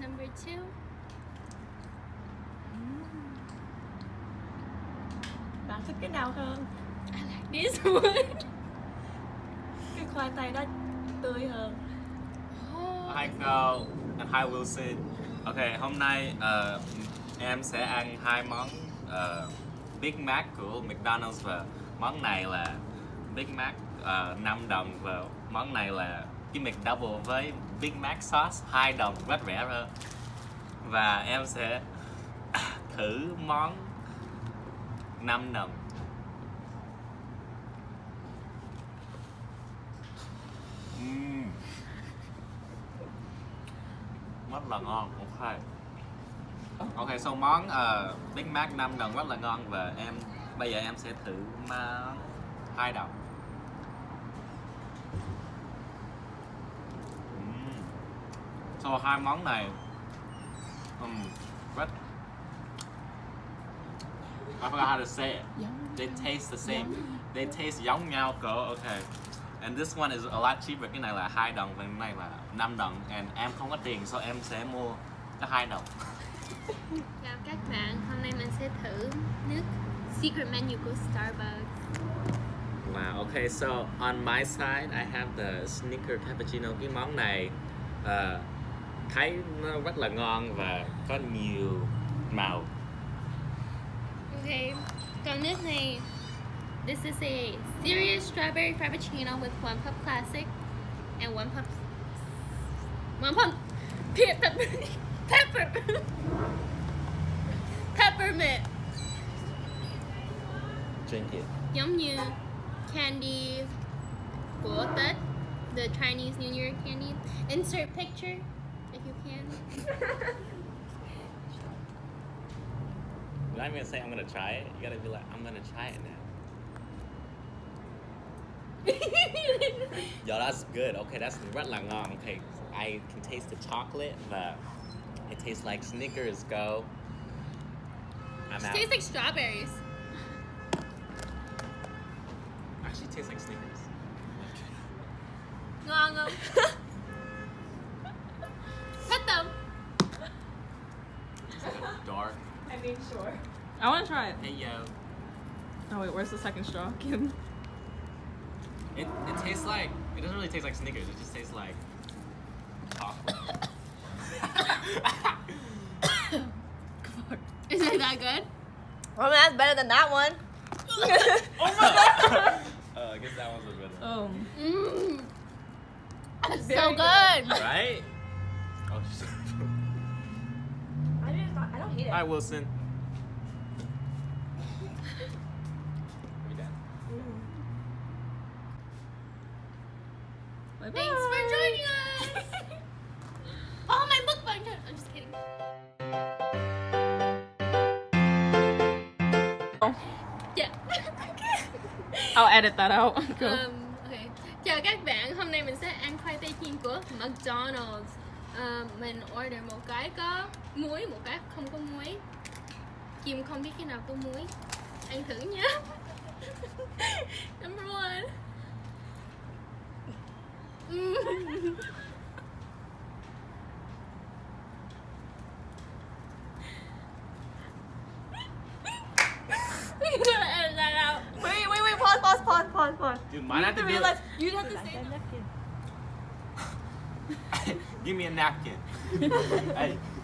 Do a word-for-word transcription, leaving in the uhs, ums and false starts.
number two. Bạn thích cái nào hơn? I like this one. Cái khoai tây đó tươi hơn. Oh. Hi Carl and hi Wilson. Ok, hôm nay uh, em sẽ ăn hai món uh, Big Mac của McDonald's và món này là Big Mac uh, năm đồng và món này là cái McDouble với Big Mac sauce hai đồng, rất rẻ hơn. Và em sẽ thử món năm đồng. Uhm. Rất là ngon. Ok. Ok, so món uh, Big Mac năm đồng rất là ngon và em bây giờ em sẽ thử món hai đồng. Uhm. So hai món này um, rất I forgot how to say it. They taste the same. They taste giống nhau cỡ. Okay. And this one is a lot cheaper. Cái này là hai đồng và cái này là năm đồng. And em không có tiền, so em sẽ mua cái hai đồng. Chào các bạn, hôm nay mình sẽ thử nước secret menu của Starbucks. Wow. Okay. So on my side, I have the Snicker cappuccino. Cái món này uh, thấy nó rất là ngon và có nhiều màu. Okay, còn nước này, this is a serious strawberry frappuccino with one puff classic and one puff, one puff pepper, pepper, peppermint. Drink it. Giống như candy của Tết, the Chinese New Year candy. Insert picture if you can. You're not even gonna say I'm gonna try it. You gotta be like, I'm gonna try it now. Yo, that's good. Okay, that's rất là ngon. Okay, I can taste the chocolate, but it tastes like Snickers. Go. I'm It out. tastes like strawberries. Actually, it tastes like Snickers. Ngon không? Thích không? It's like a dark. I mean, sure. I want to try it. Hey yo. Oh wait, where's the second straw, Kim? It it tastes like it doesn't really taste like Snickers. It just tastes like chocolate. Is it that good? Well, that's better than that one. Oh my god! Uh, I guess that one's a better. Oh. Mmm. It's so Very good. Right? Oh, shit. I don't, I don't hate it. Hi, Wilson. We done? Bye Thanks for joining us. Oh, my mukbang. I'm just kidding. Oh. Yeah. I'll edit that out. Go. Um, okay. Chào các bạn, hôm nay mình sẽ ăn khoai tây chiên của McDonald's. Uh, mình order một cái có muối, một cái không có muối. Kim không biết cái nào có muối. Ăn thử nhé. Number one. Mm. We're gonna edit that out. Wait, wait, wait, pause, pause, pause, pause, pause. You might have to do realize it. you have to say Give me a napkin. Hey.